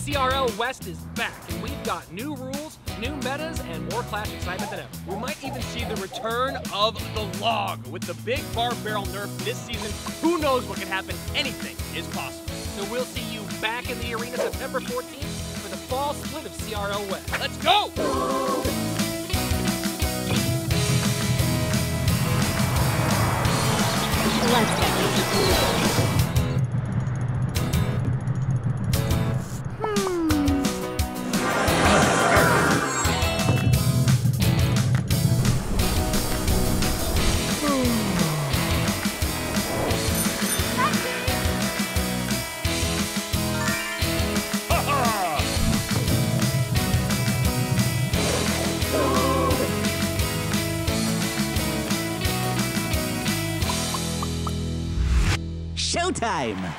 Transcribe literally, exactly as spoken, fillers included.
C R L West is back, and we've got new rules, new metas, and more Clash excitement than ever. We might even see the return of the log. With the big bar barrel nerf this season, who knows what can happen? Anything is possible. So we'll see you back in the arena September fourteenth for the fall split of C R L West. Let's go! Let's go. Showtime!